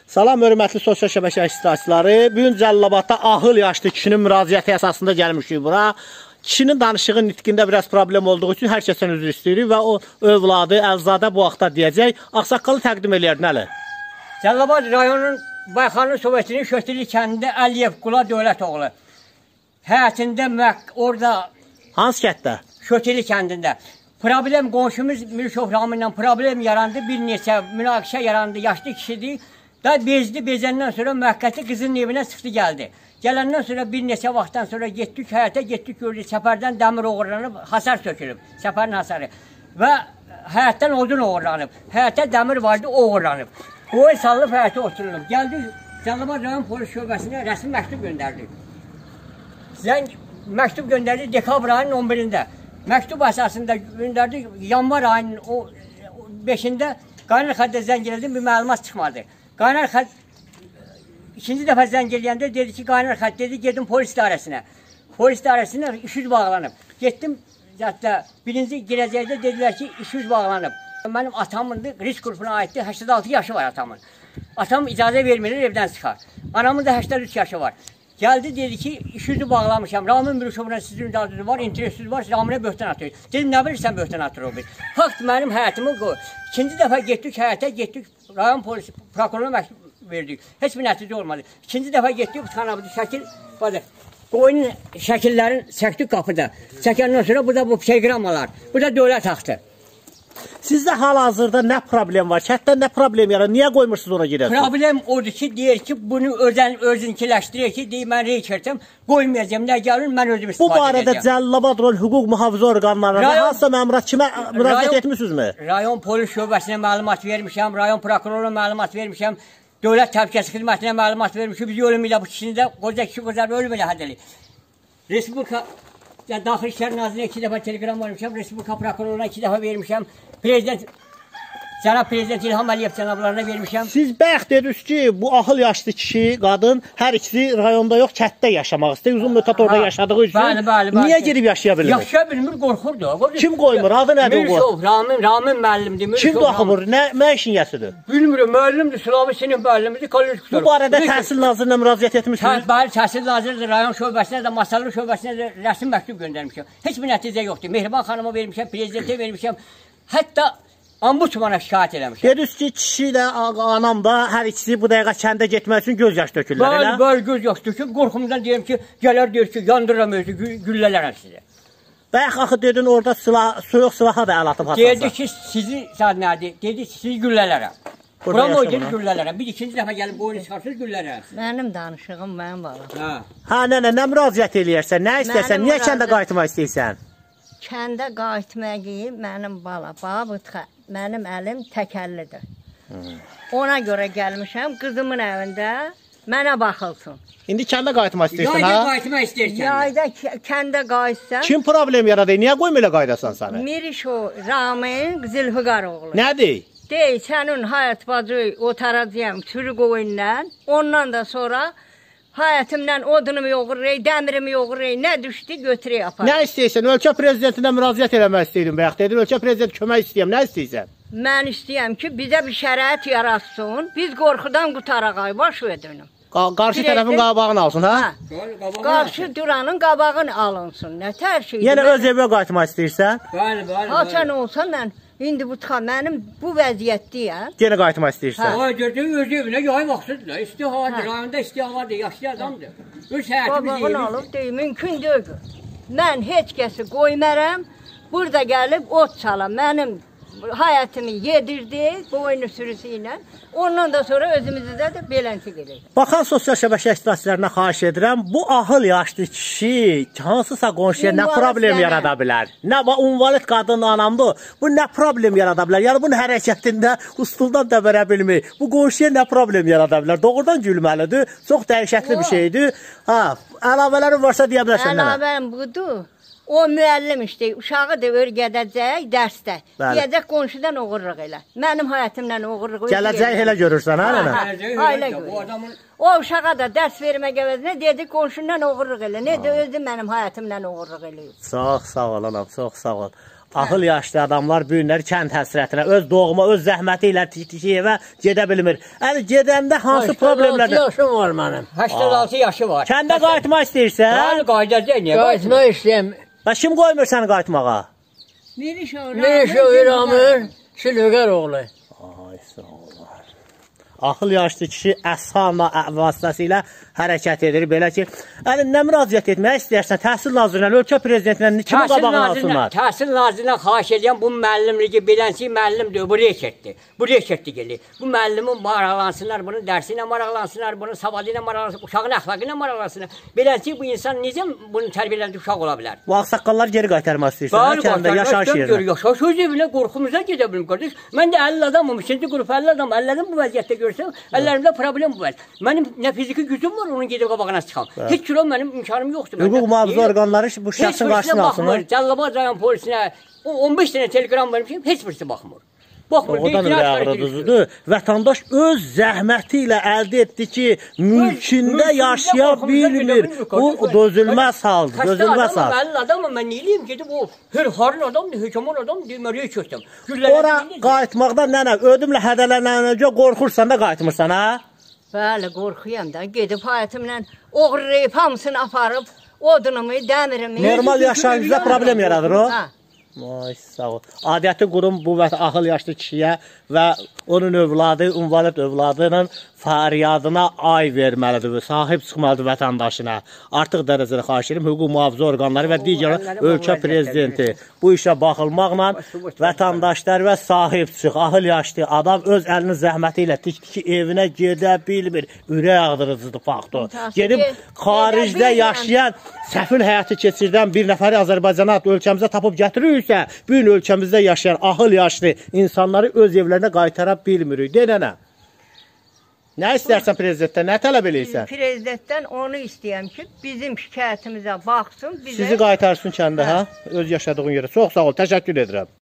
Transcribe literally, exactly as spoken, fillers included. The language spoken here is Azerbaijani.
Salam, hörmətli sosial şəbəkə iştirakçıları. Bugün Cəlilabadda ahıl yaşlı kişinin müraciəti əsasında gəlmişik bura. Kişinin danışığı nitqində biraz problem olduğu üçün hər kəsdən üzr istəyirik və o övladı, əlzadə bu vaxtda deyəcək. Ağsaqqalı təqdim eləyər, nəli? Cəlilabad rayonunun Bayxanlı Sovetinin Şötili kəndində Əliyev Qula Dövlət oğlu. Həyətində orada... Hansı kətdə? Şötili kəndində. Problem qonşumuz Mürşov Ramınla problem yarandı, bir neçə münaqişə yarandı, yaşlı kişidir. Da bezdi, bezəndən sonra müəqqəti qızın evinə çıxdı, gəldi. Gələndən sonra bir neçə vaxtdan sonra getdik həyətə, getdik gördük, səpərdən dəmir oğurlanıb, hasar sökülüb, səpərin hasarı. Və həyətdən odun oğurlanıb, həyətə dəmir vardı, oğurlanıb. Qoy salıb həyətə oturulub. Gəldik, Cəlilabad rayon polis şöbəsinə rəsmi məktub göndərdik. Zəng məktub göndərdik dekabr ayının on birində. Məktub əsasında göndərdik, yanvar ayının beşində qaynar xəttə zəng elədim, bir məlumat çıxmadı. Qaynar xətt ikinci dəfə zəng eləyəndə dedi ki, qaynar xətt dedi, gedim polis idarəsinə. Polis idarəsinə iş yüz bağlanıb. Getdim, hətta birinci girəcəkdə dedilər ki, iş yüz bağlanıb. Mənim atamın risk qrupuna aiddir, səksən altı yaşı var atamın. Atam icazə vermir, evdən çıxar. Anamın da səksən üç yaşı var. Gəldi, dedi ki, iş yüzü bağlamışam. Ramin Mürşovla sizin icazınız var, interesiz var, Raminə böhtan atıyor. Dedim, nə bilirsən böhtan atır o bir. Fakt mənim həyətimi qoy. İkinci dəfə getdik həyətə, getdik, rayon polisi, prokuroruna məktub verdik. Heç bir nəticə olmadı. İkinci dəfə getdik, xanabıdı, şəkil, badı, qoyunun şəkillərin çəkdik qapıda. Çəkəndən sonra burada bu pseyqramalar, burada dövlət haqqı. Sizdə hal-hazırda nə problem var? Kətdə nə problem yarar? Niyə qoymursunuz ona girəsiniz? Problem odur ki, deyir ki, bunu özən özünkiləşdirir ki, deyir, mən reyçərtəm, qoymayacağım, nə gəlir, mən özüm istifadə edəcəm. Bu barədə Cəlilabad rayon hüquq mühafizə orqanlarına hansısa məmurat kimə müraciət etmişsinizmi? Rayon polis şöbəsinə məlumat vermişəm, rayon prokuroruna məlumat vermişəm, dövlət təhlükəsizlik xidmətinə məlumat vermişəm, biz ölüm ilə bu kişini də qoca kişi qocar ölüm ilə hədd eləyik. Respublika Daxili İşlər Nazirinə iki dəfə telegram vermişəm, Respublika prokuroruna iki dəfə vermişəm, Prezident, cənab Prezident İlham Əliyev cənablarına vermişəm. Siz bayaq dediniz ki, bu ahıl yaşlı kişi, qadın hər ikisi rayonda yox, kətdə yaşamaq istəyir. Uzun müddət orada yaşadığı üçün bəli, bəli, bəli. Niyə girib yaşaya bilmir? Yaşaya bilmir, qorxurdu. Kim qoymur? Adı nədir o? Mürşov, Ramin, Ramin müəllimdir. Kim daxımır? Nə, nə işin yəsidir? Bilmirəm, müəllimdir, Sülami sinif müəllimdir, kollej kutur. Bu barədə Təhsil Nazirliyinə müraciət etmişsiniz? Bəli, Təhsil Nazirliyi rayon şöbəsinə də, Masallı şöbəsinə də rəsmi məktub göndərmişəm. Heç bir nəticə yoxdur. Mehriban xanıma vermişəm, prezidentə vermişəm. Hətta Ombudsmana şikayət eləmişəm. Dediniz ki, kişi ilə anam da hər ikisi bu dəqiqə kəndə getmək üçün göz yaş dökürlər, elə? Bəli, bəli, göz yaş dökür. Qorxumdan deyirəm ki, gələr deyir ki, yandıram özü, güllələrəm sizə. Bayaq axı dedin, orada silah, soyuq silaha da əl atıb hasansa. Dedi ki, sizi saat nədir? Dedi ki, sizi güllələrəm. Buram o dedi, güllələrəm. Bir ikinci dəfə gəlib boyunu çıxarsınız, güllələrəm. Mənim danışığım, mənim balam. Hə, nənə, nə müraciət eləyərsən, nə istəyirsən, niyə kəndə qayıtmaq istəyirsən? Kəndə qayıtmaq mənim bala, babıtxa. Mənim əlim təkəllidir. Ona görə gəlmişəm, qızımın evində mənə baxılsın. İndi kəndə qayıtmaq istəyirsən, ha? Yayda qayıtmaq istəyirsən. Yayda kəndə qayıtsan. Kim problem yaradı? Niyə qoyma elə qaydasan səni? Mirişo, Ramin, Zülfüqar oğlu. Nədir? Deyil, sənin həyat bacı otaracağım sürü qoyunla. Ondan da sonra həyətimdən odunumu yoğurur, dəmirimi yoğurur, nə düşdü götürək aparır. Nə istəyirsən? Ölkə prezidentinə müraciət eləmək istəyirəm bayaq. Dedin, ölkə prezident kömək istəyirəm. Nə istəyirsən? Mən istəyirəm ki, bizə bir şərait yaratsın. Biz qorxudan qutaraq ay baş ödünüm. Qarşı tərəfin qabağını alsın, ha? Qarşı duranın qabağını alınsın. Nə tər şeydir? Yəni öz evə qayıtmaq istəyirsən? Bəli, bəli. Haçan olsa mən İndi bu tıxa mənim bu vəziyyətdəyəm. Yenə qayıtmaq istəyirsən? Hə, gördüyün öz evinə yay vaxtıdır. İstihavadır, rayonda istihavadır, yaşlı adamdır. Öz həyətimiz Babağın alıb deyil, mümkün deyil. Mən heç kəsi qoymaram, burada gəlib ot çalam. Mənim həyətimi yedirdi, boynu sürüsü ilə. Ondan da sonra özümüzdə də beləncə gedir. Baxan sosial şəbəkə iştirakçılarına xahiş edirəm, bu ahıl yaşlı kişi hansısa qonşuya nə problem yarada bilər? Nə invalid qadın anamdır, bu nə problem yarada bilər? Yəni bunun hərəkətində ustuldan da verə bilmir. Bu qonşuya nə problem yarada bilər? Doğrudan gülməlidir, çox dəhşətli bir şeydir. Ha, əlavələrin varsa deyə bilərsən nə? Əlavəm budur. O müəllim işdə, uşağı da örgədəcək dərsdə. Deyəcək qonşudan oğurluq elə. Mənim həyətimdən oğurluq. Gələcək elə görürsən, hə nənə? Ailə görür. O uşağa da dərs vermək əvəzinə dedi qonşundan oğurluq elə. Necə özü mənim həyətimdən oğurluq eləyir. Çox sağ ol anam, çox sağ ol. Ahıl yaşlı adamlar bu günlər kənd həsrətinə, öz doğma, öz zəhməti ilə tikdiki evə gedə bilmir. Yəni gedəndə hansı problemlərdir? yaşım var mənim. səksən altı yaşı var. Kəndə qayıtmaq istəyirsən? Bəli, qayıdacaq niyə? Qayıtmaq istəyəm. Və kim qoymur səni qayıtmağa? Miri şöyle. Ne şöhramır, Sülüqər oğlu. Ay sağ ol. Ahıl yaşlı kişi əshama vasitəsilə hərəkət edir. Belə ki, yəni nə müraciət etmək istəyirsən, təhsil nazirinin, ölkə prezidentindən kimi qabağını alsınlar? Təhsil nazirindən xahiş edirəm, bu müəllimliyi bilənsi müəllimdir, bu reşetdir. Bu reşetdir gəlir. Bu müəllimin maraqlansınlar, bunun dərsi ilə maraqlansınlar, bunun savadı ilə maraqlansınlar, uşağın əxlaqı ilə maraqlansınlar. Bilənsi bu insan necə bunu tərbiyələndi uşaq ola bilər? Bu ağsaqqallar geri qaytarmaq istəyirsən, kəndə yaşayış yerinə. Yaşayış evinə qorxumuza gedə bilim, qardaş. Mən də əlli adamım, ikinci qrup əlli adam, əllərim bu vəziyyətdə görsəm, əllərimdə problem bu var. Mənim nə fiziki gücüm var, onun gedib qabağına çıxam. Heç kilo mənim imkanım yoxdur. Hüquq mühafizə orqanları bu şəxsin qarşısını alsınlar. Cəlilabad rayon polisinə on beş dənə telegram vermişim, heç birisi baxmır. Baxmır. O da nə ağrıdıdır. Vətəndaş öz zəhməti ilə əldə etdi ki, mülkündə yaşaya bilmir. Bu dözülməz haldır, dözülməz hal. Mən adamım, mən neyiliyim gedib o hırharın adamdır, hökəman adamdır, deməliyə köçdüm. Ora qayıtmaqdan nənə, ödümlə hədələnənəcə qorxursan da qayıtmırsan, ha? Bəli, qorxuyam da. Gedib həyətimlə oğurlayıb hamısını aparıb, odunumu, dəmirimi. Normal yaşayışda problem yaradır o. Ha. Ay sağ ol. Adəti qurum bu ahıl yaşlı kişiyə və onun övladı, invalid övladının fəryadına ay verməlidir, sahib çıxmalıdır vətəndaşına. Artıq dərəcədə xahiş edirəm, hüquq mühafizə orqanları və digər ölkə prezidenti bu işə baxılmaqla vətəndaşlar və sahib çıx. Ahıl yaşlı adam öz əlinin zəhməti ilə tikdi ki, evinə gedə bilmir. Ürək ağdırıcıdır faktor. Gedib xaricdə yaşayan, səfil həyatı keçirdən bir nəfəri Azərbaycana ölkəmizə tapıb gətirirsə, bu gün ölkəmizdə yaşayan ahıl yaşlı insanları öz evlərinə qaytara bilmirik. Denənə. Nə istərsən prezidentdən, nə tələb eləyirsən? Prezidentdən onu istəyəm ki, bizim şikayətimizə baxsın. Bizə... Sizi qaytarsın kəndə, hə? Öz yaşadığın yerə. Çox sağ ol, təşəkkür edirəm.